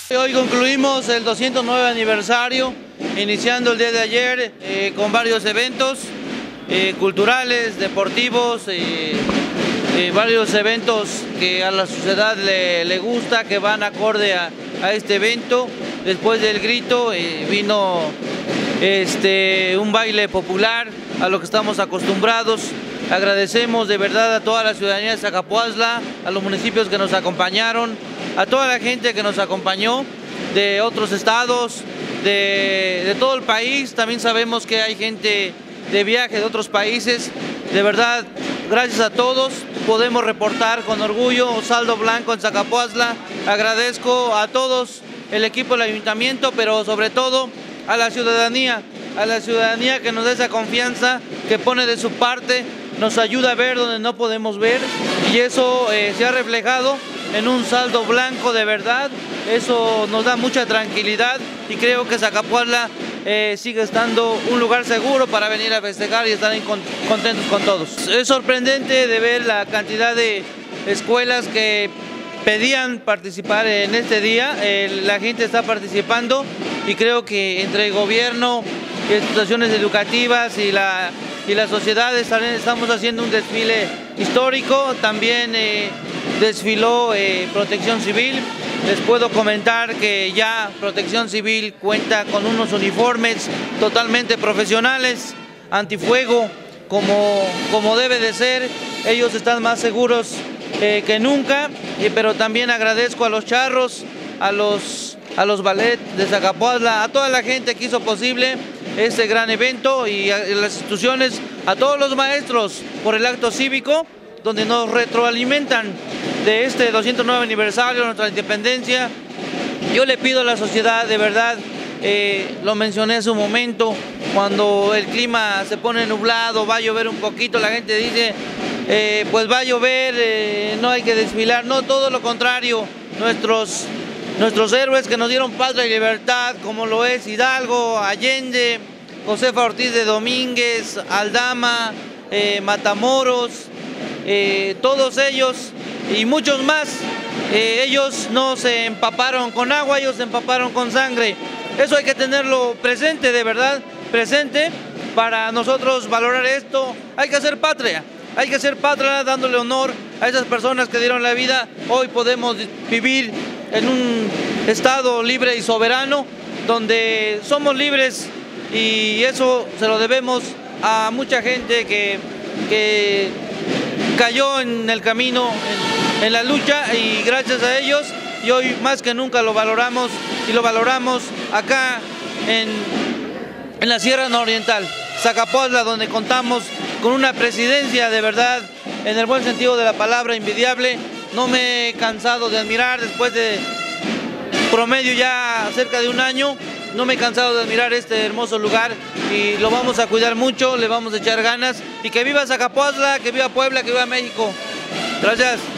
Hoy concluimos el 209 aniversario, iniciando el día de ayer con varios eventos culturales, deportivos, varios eventos que a la sociedad le gusta, que van acorde a este evento. Después del grito vino un baile popular a lo que estamos acostumbrados. Agradecemos de verdad a toda la ciudadanía de Zacapuazla, a los municipios que nos acompañaron, a toda la gente que nos acompañó de otros estados, de todo el país. También sabemos que hay gente de viaje de otros países. De verdad, gracias a todos, podemos reportar con orgullo saldo blanco en Zacapuazla. Agradezco a todos, el equipo del ayuntamiento, pero sobre todo a la ciudadanía que nos da esa confianza, que pone de su parte, nos ayuda a ver donde no podemos ver, y eso se ha reflejado en un saldo blanco de verdad. Eso nos da mucha tranquilidad y creo que Zacapuazla sigue estando un lugar seguro para venir a festejar y estar contentos con todos. Es sorprendente de ver la cantidad de escuelas que pedían participar en este día. La gente está participando y creo que entre el gobierno y instituciones educativas y la sociedad estamos haciendo un desfile histórico. También desfiló Protección Civil. Les puedo comentar que ya Protección Civil cuenta con unos uniformes totalmente profesionales, antifuego, como debe de ser. Ellos están más seguros que nunca, pero también agradezco a los charros, a los ballet de Zacapuazla, a toda la gente que hizo posible este gran evento, y a las instituciones, a todos los maestros por el acto cívico, donde nos retroalimentan de este 209 aniversario de nuestra independencia. Yo le pido a la sociedad, de verdad, lo mencioné hace un momento, cuando el clima se pone nublado, va a llover un poquito, la gente dice, pues va a llover, no hay que desfilar. No, todo lo contrario, nuestros héroes que nos dieron patria y libertad, como lo es Hidalgo, Allende, Josefa Ortiz de Domínguez, Aldama, Matamoros, todos ellos y muchos más, ellos no se empaparon con agua, ellos se empaparon con sangre. Eso hay que tenerlo presente, de verdad, presente, para nosotros valorar esto. Hay que hacer patria dándole honor a esas personas que dieron la vida. Hoy podemos vivir en un estado libre y soberano, donde somos libres, y eso se lo debemos a mucha gente que cayó en el camino, en la lucha, y gracias a ellos, y hoy más que nunca lo valoramos, y lo valoramos acá en la Sierra Nororiental, Zacapuazla, donde contamos con una presidencia de verdad, en el buen sentido de la palabra, envidiable. No me he cansado de admirar, después de promedio ya cerca de un año, no me he cansado de admirar este hermoso lugar, y lo vamos a cuidar mucho, le vamos a echar ganas, y que viva Zacapuazla, que viva Puebla, que viva México. Gracias.